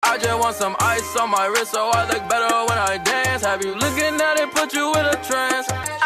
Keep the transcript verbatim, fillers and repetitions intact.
I just want some ice on my wrist so I look better when I dance. Have you looking at it, put you in a trance.